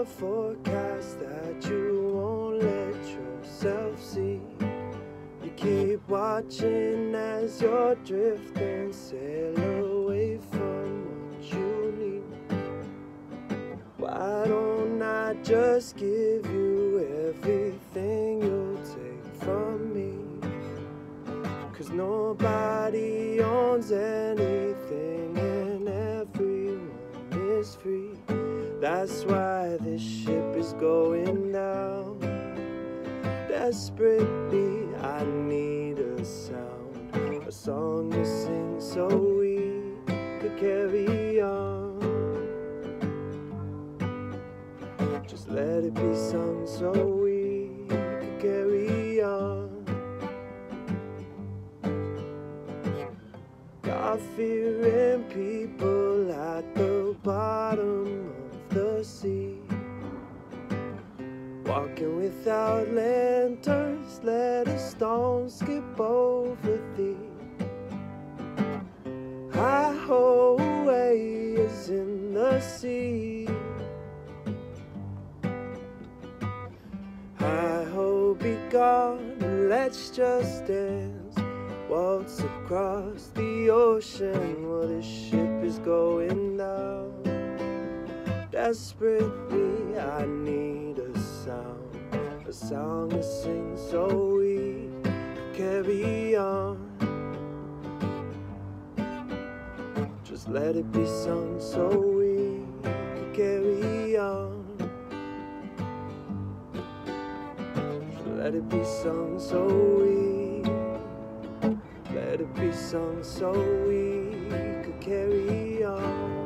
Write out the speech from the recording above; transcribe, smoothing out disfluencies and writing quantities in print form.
the forecast that you won't let yourself see. You keep watching as you're drifting, sail away from what you need. Why don't I just give you everything you'll take from me? 'Cause nobody owns anything and everyone is free. That's why this ship is going down. Desperately I need a sound, a song to sing so we could carry on. Just let it be sung so we could carry on. God-fearing people at the bottom of the sea, walking without lanterns, let a stone skip over thee. Highway is in the sea. Hi-ho, be gone, let's just dance. Waltz across the ocean while the ship is going down. Desperately I need a sound, a song to sing so we can carry on. Just let it be sung so we can carry on. Just let it be sung so let it be sung so we could carry on.